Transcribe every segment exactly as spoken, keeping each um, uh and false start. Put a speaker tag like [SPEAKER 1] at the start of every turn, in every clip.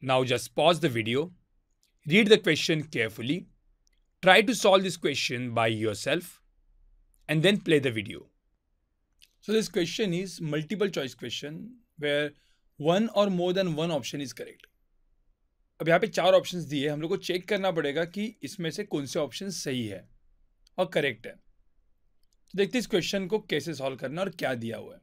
[SPEAKER 1] Now just pause the video, read the question carefully, try to solve this question by yourself, and then play the video. So this question is multiple choice question where one or more than one option is correct. अब यहाँ पे चार options दिए, हम लोग को check करना पड़ेगा कि इसमें से कौन से ऑप्शन सही है और करेक्ट है. तो देखते हैं इस क्वेश्चन को कैसे सॉल्व करना और क्या दिया हुआ है.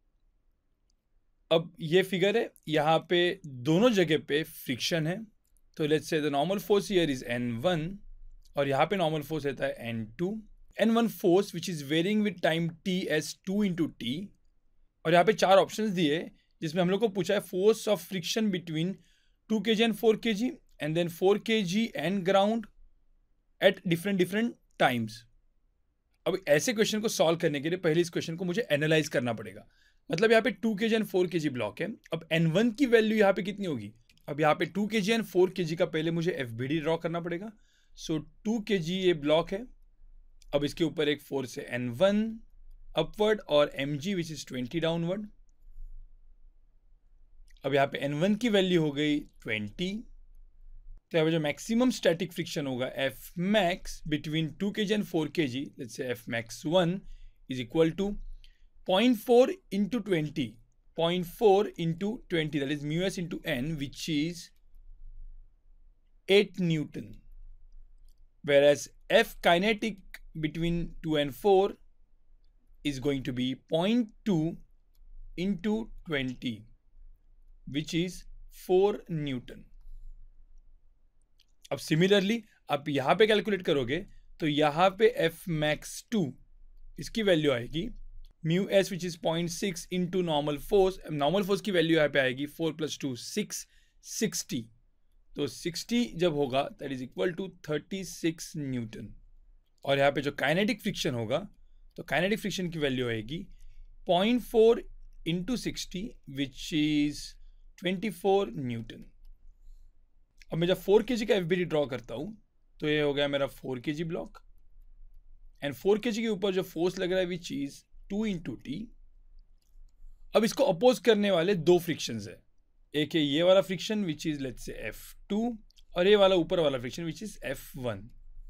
[SPEAKER 1] अब ये फिगर है, यहाँ पे दोनों जगह पे फ्रिक्शन है. तो let's say the normal force here is N one और यहाँ पे नॉर्मल फोर्स रहता है N two. N one force which is varying with time T as two into T. और यहाँ पे चार ऑप्शंस दिए जिसमें हम लोग को पूछा है force of friction between two K G and four K G and then four K G and ground at different different times. अब ऐसे क्वेश्चन को सॉल्व करने के लिए पहले इस क्वेश्चन को मुझे एनालाइज करना पड़ेगा. मतलब यहाँ पे to K G and four K G block है. अब एन वन की वैल्यू यहाँ पे कितनी होगी? अब यहाँ पे to K G and four K जी का पहले मुझे एफ बी डी ड्रॉ करना पड़ेगा. सो टू के जी ये ब्लॉक है. अब इसके ऊपर एक फोर्स है एन वन अपवर्ड और M G which is twenty downward. अब यहाँ पे एन वन की वैल्यू हो गई ट्वेंटी. तो यहाँ पे जो मैक्सिमम स्टैटिक फ्रिक्शन होगा F max between two K G and four K G, let's say F max one is equal to point four into twenty, point four into twenty, that is mu s into n, which is eight Newton. Whereas F kinetic between two and four is going to be zero point two into twenty, which is four Newton. अब similarly आप यहाँ पे calculate करोगे तो यहाँ पे F max two इसकी value आएगी mu S which is point six into normal force. Normal force की वैल्यू यहाँ पे आएगी four plus two six, sixty. तो सिक्सटी जब होगा that is equal to thirty six newton. और यहाँ पे जो काइनेटिक फ्रिक्शन होगा तो काइनेटिक फ्रिक्शन की वैल्यू आएगी point four into sixty which is twenty four newton. अब मैं जब फोर के जी का एफ बी डी ड्रॉ करता हूँ तो ये हो गया मेरा four K G block and four K जी के ऊपर जो फोर्स लग रहा है which is two into T. अब इसको अपोज करने वाले दो फ्रिक्शंस है. एक है ये वाला friction which is let's say F two और ये वाला ऊपर वाला friction which is F one.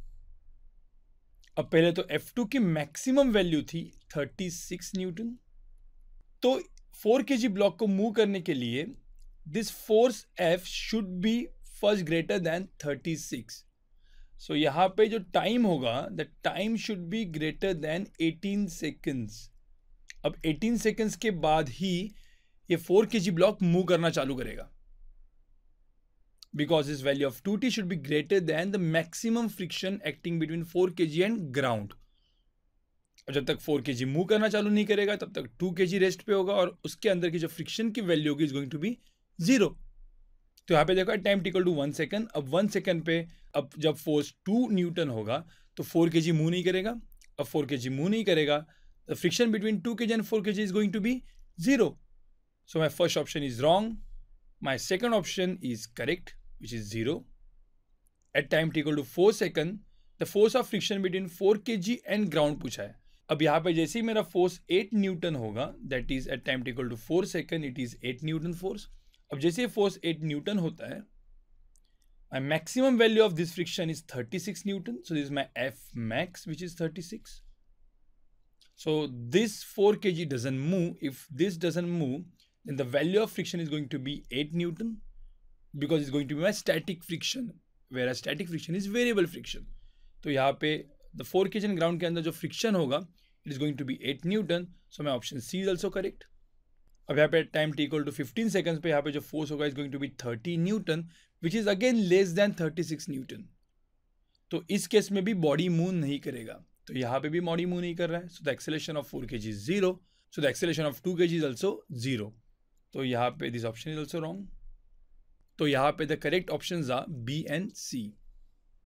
[SPEAKER 1] अब पहले तो एफ टू की मैक्सिमम वैल्यू थी थर्टी सिक्स न्यूटन. तो फोर के जी ब्लॉक को मूव करने के लिए this force F should be first greater than thirty six. So so, यहाँ पे जो टाइम होगा the time should be greater than eighteen seconds. अब एटीन सेकेंड्स के बाद ही ये four K G block move करना चालू करेगा because this value of two T should be greater than the maximum friction acting between four K G and ground. और जब तक फोर के जी मूव करना चालू नहीं करेगा तब तक टू के जी रेस्ट पे होगा और उसके अंदर की जो फ्रिक्शन की वैल्यू होगी is going to be zero. तो यहाँ पे देखो time equal to one second. अब वन सेकेंड पे अब जब फोर्स टू न्यूटन होगा तो फोर के जी मूव नहीं करेगा. अब फोर के जी मूव नहीं करेगा the friction between two K G and four K G is going to be zero. So my first option is wrong. My second option is correct which is zero. At time equal to four second the force of friction between four K G and ground पूछा है. अब यहाँ पे जैसे ही मेरा force eight newton होगा that is at time equal to four second it is eight newton force. अब जैसे फोर्स एट न्यूटन होता है my maximum value of this friction is thirty six Newton. So this is my F max which is thirty six. So this four k g doesn't move. If this doesn't move then the value of friction is going to be eight Newton because it's going to be my static friction, whereas static friction is variable friction. तो यहाँ पे the four k g and ground के अंदर जो friction होगा it is going to be eight Newton. So my option C is also correct. अब यहाँ पे time T equal to fifteen seconds पे यहाँ पे जो फोर्स होगा is going to be thirty newton which is again less than thirty six newton. तो इस केस में भी बॉडी मूव नहीं करेगा. तो यहाँ पे भी बॉडी मूव नहीं कर रहा है. So the acceleration of four K G is zero. So the acceleration of two K G is also zero. तो यहाँ पे this option is also wrong. तो यहाँ पे the correct option are B and C.